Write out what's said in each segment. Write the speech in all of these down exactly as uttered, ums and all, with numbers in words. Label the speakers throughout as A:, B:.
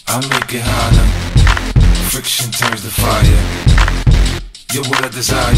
A: I make it hotter. Friction turns to fire. You're what I desire.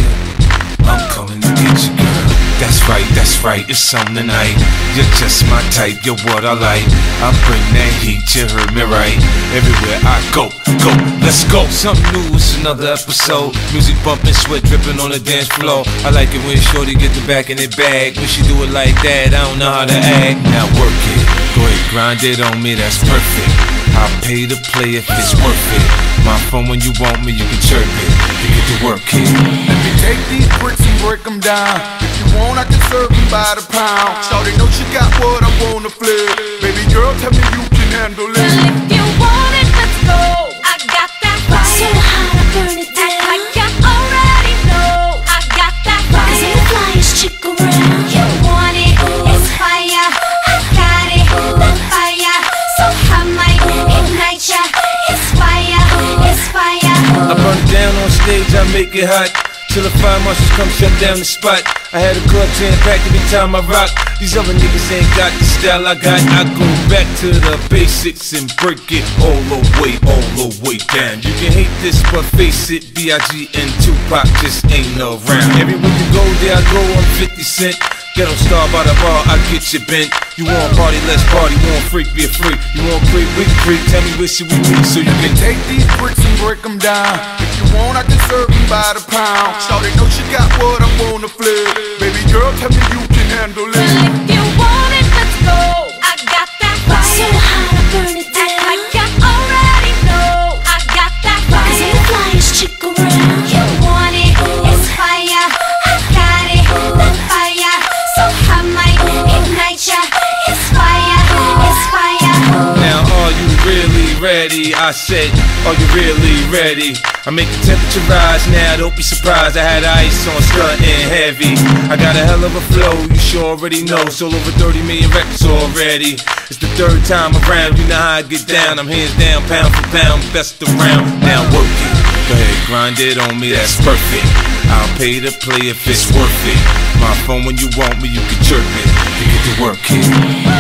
A: I'm coming to get you, girl. That's right, that's right, it's on tonight. You're just my type, you're what I like. I bring that heat, you heard me right. Everywhere I go, go, let's go. Something new, it's another episode. Music bumping, sweat dripping on the dance floor. I like it when shorty get the back in the bag. When she do it like that, I don't know how to act. Now work it, go ahead, grind it on me, that's perfect. I'll pay to play if it's worth it. My phone when you want me, you can chirp it. You get to work it.
B: Let me take these bricks and break them down. If you want, I can serve them by the pound. Shawty know she got what I wanna flip. Baby girl, tell me you can handle it.
C: Well, if you want it, let's go. I got that fire.
D: So hot, I burn it down.
C: Act like I already know. I got that fire.
D: 'Cause I'm the flyest chick around.
C: You want it, it's fire. I got it, that fire. So I might ignite ya. It's fire, it's fire.
A: I burn it down on stage, I make it hot. Till the fire marshals come shut down the spot. I had a club jam packed every time I rock. These other niggas ain't got the style I got. I go back to the basics and break it all the way, all the way down. You can hate this, but face it, B I G and Tupac just ain't around. Everywhere you go, there I go, I'm fifty cent. Ghetto star by the bar, I get you bent. You want party, let's party. You want freak, be a freak. You want freak, we can freak. Tell me where should we meet so you can
B: Take these bricks and break them down. If you want, I can serve them by the pound. Shawty know she got what I wanna flip. Baby girl, tell me you can handle it.
C: Well, if you want it, let's go. I got that fire.
D: So hot, I burn it down.
C: Act like I already know. I got that
D: 'Cause I'm the
C: fire.
D: flyest chick around.
C: You want it, it's fire. I got it, that fire. So I might ignite ya. It's fire, it's fire.
A: Now, are you really ready? I said, are you really ready? I make the temperature rise now, don't be surprised. I had ice on, stuntin' heavy. I got a hell of a flow, you sure already know. Sold over thirty million records already. It's the third time around, you know how I get down. I'm hands down, pound for pound, best around. Now work it, go ahead, grind it on me, that's perfect. I'll pay to play if it's worth it. My phone when you want me, you can chirp it. You get to work it.